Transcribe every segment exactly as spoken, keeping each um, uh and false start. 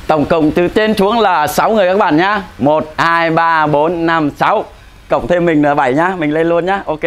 Tổng cộng từ trên xuống là sáu người các bạn nhá. Một, hai, ba, bốn, năm, sáu. Cộng thêm mình là bảy nhá. Mình lên luôn nhá. Ok.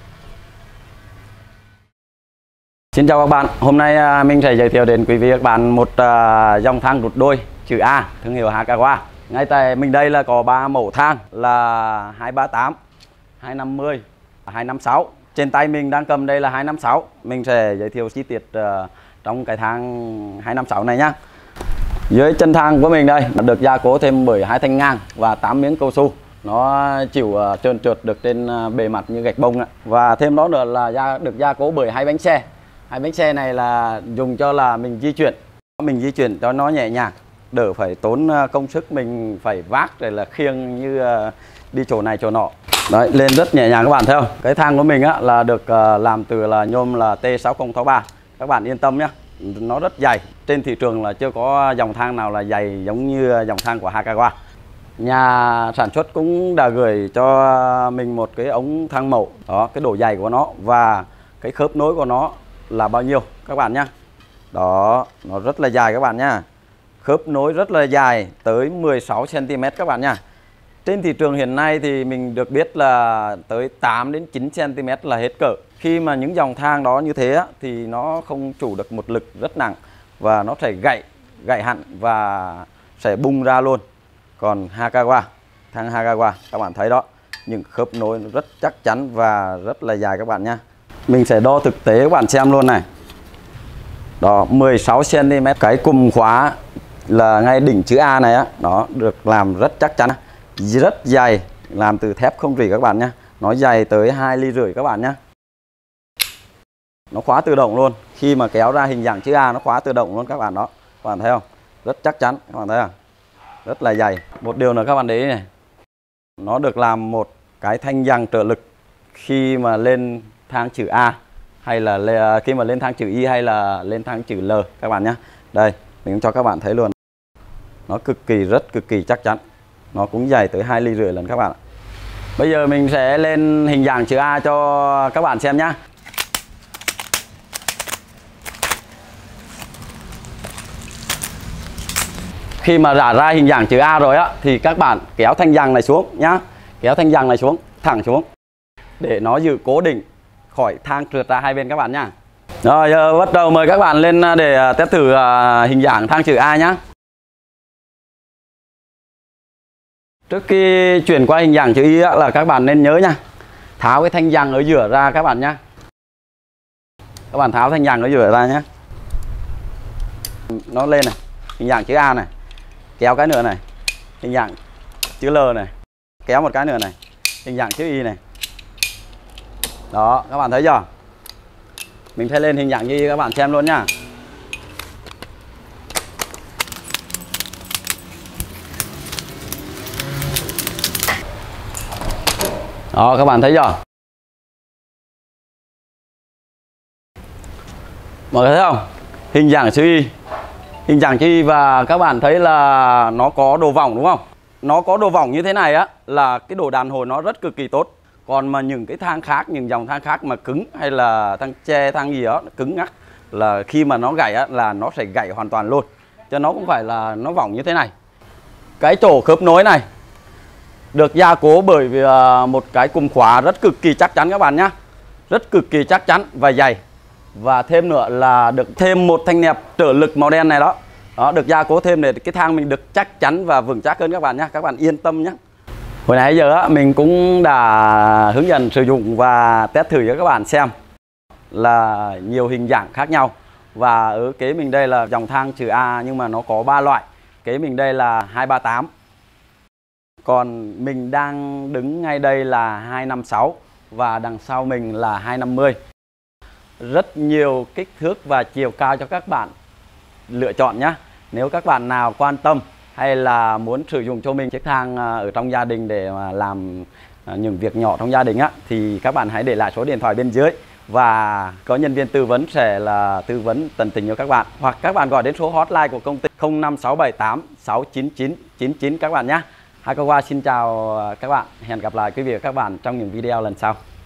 Xin chào các bạn. Hôm nay mình sẽ giới thiệu đến quý vị và các bạn một uh, dòng thang rút đôi chữ A, thương hiệu Hakawa. Ngay tại mình đây là có ba mẫu thang là hai ba tám, hai năm mươi, hai năm sáu. Trên tay mình đang cầm đây là hai năm sáu. Mình sẽ giới thiệu chi tiết uh, trong cái thang hai năm sáu này nhá. Dưới chân thang của mình đây được gia cố thêm bởi hai thanh ngang và tám miếng cao su. Nó chịu uh, trơn trượt được trên uh, bề mặt như gạch bông. Và thêm đó nữa là gia, được gia cố bởi hai bánh xe. Hai bánh xe này là dùng cho là mình di chuyển. Mình di chuyển cho nó nhẹ nhàng, đỡ phải tốn công sức mình phải vác rồi là khiêng như đi chỗ này chỗ nọ. Đấy, lên rất nhẹ nhàng các bạn thấy không? Cái thang của mình á, là được làm từ là nhôm là T sáu không sáu ba. Các bạn yên tâm nhé, nó rất dày. Trên thị trường là chưa có dòng thang nào là dày giống như dòng thang của Hakawa. Nhà sản xuất cũng đã gửi cho mình một cái ống thang mẫu. Đó, cái độ dày của nó và cái khớp nối của nó là bao nhiêu các bạn nhé. Đó, nó rất là dài các bạn nha. Khớp nối rất là dài tới mười sáu xăng ti mét các bạn nha. Trên thị trường hiện nay thì mình được biết là tới tám đến chín xăng ti mét là hết cỡ. Khi mà những dòng thang đó như thế thì nó không chủ được một lực rất nặng và nó sẽ gãy, gãy hẳn và sẽ bung ra luôn. Còn Hakawa, thang Hakawa các bạn thấy đó, những khớp nối rất chắc chắn và rất là dài các bạn nha. Mình sẽ đo thực tế các bạn xem luôn này. Đó, mười sáu xăng ti mét. Cái cùm khóa là ngay đỉnh chữ A này á, nó được làm rất chắc chắn, rất dày, làm từ thép không rỉ các bạn nhé. Nó dày tới hai ly rưỡi các bạn nhé. Nó khóa tự động luôn. Khi mà kéo ra hình dạng chữ A nó khóa tự động luôn các bạn đó. Các bạn thấy không? Rất chắc chắn, các bạn thấy không? Rất là dày. Một điều nữa các bạn để ý này. Nó được làm một cái thanh giằng trợ lực khi mà lên thang chữ A hay là khi mà lên thang chữ Y hay là lên thang chữ L các bạn nhé. Đây, mình cho các bạn thấy luôn. Nó cực kỳ rất cực kỳ chắc chắn. Nó cũng dày tới hai ly rưỡi lần các bạn. Bây giờ mình sẽ lên hình dạng chữ A cho các bạn xem nhé. Khi mà rã ra hình dạng chữ A rồi á thì các bạn kéo thanh giằng này xuống nhá. Kéo thanh giằng này xuống, thẳng xuống để nó giữ cố định khỏi thang trượt ra hai bên các bạn nhá. Rồi giờ bắt đầu mời các bạn lên để test thử hình dạng thang chữ A nhá. Trước khi chuyển qua hình dạng chữ Y là các bạn nên nhớ nha, tháo cái thanh giằng ở giữa ra các bạn nhá. Các bạn tháo thanh giằng ở giữa ra nhé. Nó lên này, hình dạng chữ A này. Kéo cái nữa này, hình dạng chữ L này. Kéo một cái nữa này, hình dạng chữ Y này. Đó, các bạn thấy chưa? Mình sẽ lên hình dạng như các bạn xem luôn nhá. Đó, các bạn thấy chưa? Mọi người thấy không? Hình dạng chữ Y. Hình dạng chữ Y và các bạn thấy là nó có độ vòng đúng không? Nó có độ vòng như thế này á là cái độ đàn hồi nó rất cực kỳ tốt. Còn mà những cái thang khác, những dòng thang khác mà cứng hay là thang tre, thang gì đó cứng ngắc là khi mà nó gãy á, là nó sẽ gãy hoàn toàn luôn. Cho nó cũng phải là nó vòng như thế này. Cái chỗ khớp nối này được gia cố bởi vì một cái cùm khóa rất cực kỳ chắc chắn các bạn nhé. Rất cực kỳ chắc chắn và dày. Và thêm nữa là được thêm một thanh nẹp trợ lực màu đen này đó. Đó, được gia cố thêm để cái thang mình được chắc chắn và vững chắc hơn các bạn nhé. Các bạn yên tâm nhé. Hồi nãy giờ mình cũng đã hướng dẫn sử dụng và test thử cho các bạn xem là nhiều hình dạng khác nhau. Và ở kế mình đây là dòng thang chữ A nhưng mà nó có ba loại. Kế mình đây là hai ba tám. Còn mình đang đứng ngay đây là hai năm sáu và đằng sau mình là hai năm mươi. Rất nhiều kích thước và chiều cao cho các bạn lựa chọn nhé. Nếu các bạn nào quan tâm hay là muốn sử dụng cho mình chiếc thang ở trong gia đình để mà làm những việc nhỏ trong gia đình á, thì các bạn hãy để lại số điện thoại bên dưới và có nhân viên tư vấn sẽ là tư vấn tận tình cho các bạn. Hoặc các bạn gọi đến số hotline của công ty không năm sáu bảy tám sáu chín chín chín chín các bạn nhé. Hakawa xin chào các bạn. Hẹn gặp lại quý vị và các bạn trong những video lần sau.